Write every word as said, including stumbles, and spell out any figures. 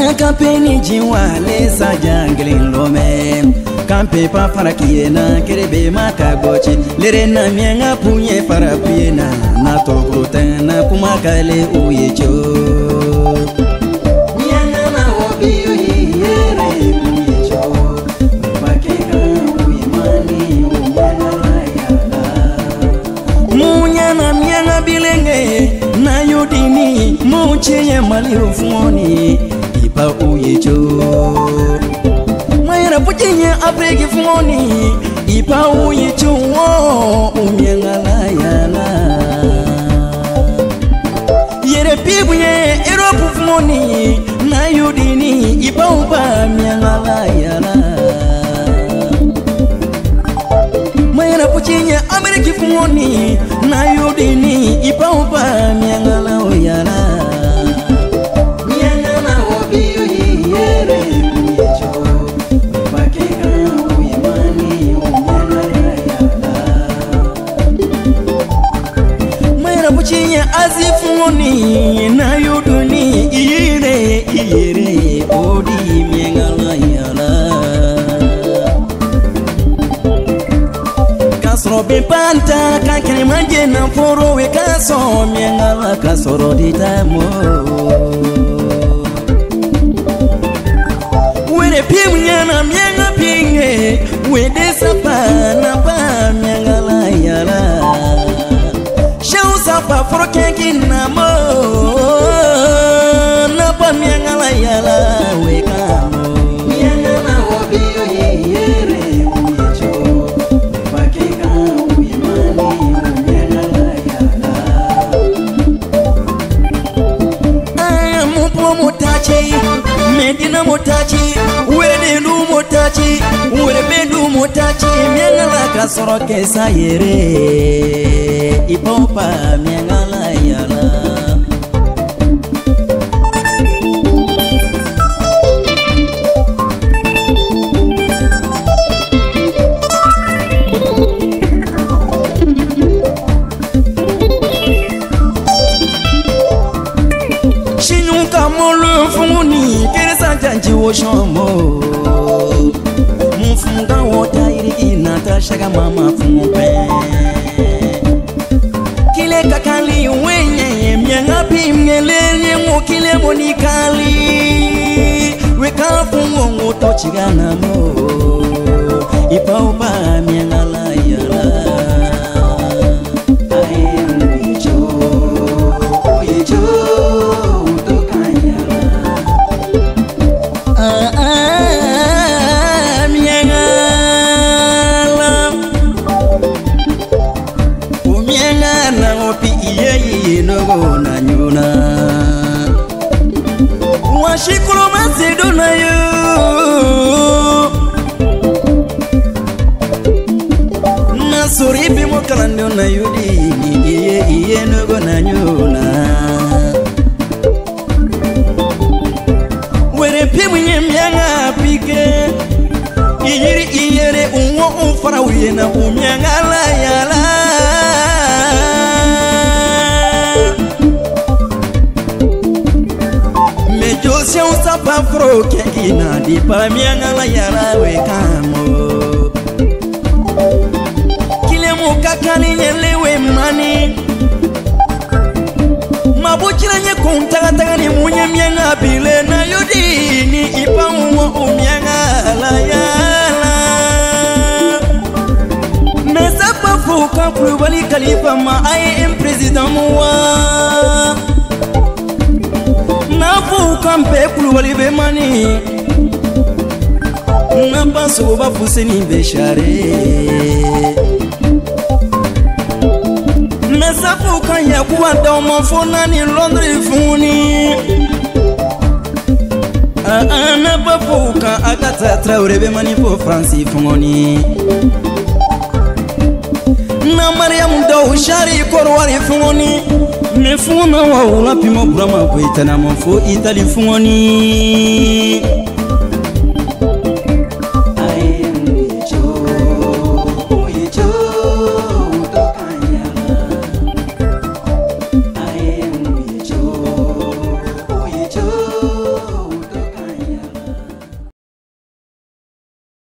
Kampe ni jiwa lesa janglin lome Kampe pa farakiena kerebe makagochi Lere na mienga punye farapiena Na tobrutena kumakale uyecho Mienga na wabiyo yere uyecho Bakeka uyemani unyana layala Munyana mienga bilenge Na yudini mucheye malirufumoni Ipa uyecho Mayra puchenye Afriki fumoni Ipa uyecho umyenga layala Yere pibuye Europe fumoni Na yudini Ipa upa myenga layala Mayra puchenye Ameriki fumoni Na yudini Ipa upa myenga layala Azifuni na yuduni ire ire odi miengala yala Kasro bipanta kakene manje na foro we kaso miengala kasoro ditamo Wene pimunyana mienga pinge Wede sapa na pa miengala yala Sapa forokengi namo Napa miangala yala wekamo Miangala wabiyo yere uyecho Bakeka uyemani miangala yala Aya mupo mutachi Medina mutachi Wede lu mutachi Wede bedu mutachi Miangala kasoro kesa yere Ipopa miangala yala Shinyuka molu funguni Keresa janji wo shomo Mfunga wota iri inata shaga mama fungpe Kakali wenye mianga pimngelele mokile monikali Weka fungo ngoto chigana mo Ipa upa mianga la yala Ae uyecho Uyecho utoka yala Ah ah mianga la Umianga na opi iye no na nyuna Washikuru mazidu na yu Nasuripi mokalando na yudi Iye iye no na nyuna Were pimu nye mianga pike Iyiri iyere unwo ufara uye na umianga la yala Jose usapa fro kengina di pa miangala yara wekamo Kile mukakani nyelewe mani Mabuchila nye kuntagataga ni munye mianga bile na yudini ipa uwa umiangala yala Mesapa fuka kurubali kalifa ma I am president muwa Nafu kampe kuluwali be mani Nabaso bafuseni beshare Mesafu kanya kuwa dauma fona ni Londres funi Nabafuka akata traure be mani po Fransi fungoni Na Mariam do shari korwari fungoni Mefuna wa ula pimo brama kuitana mfu itali fungoni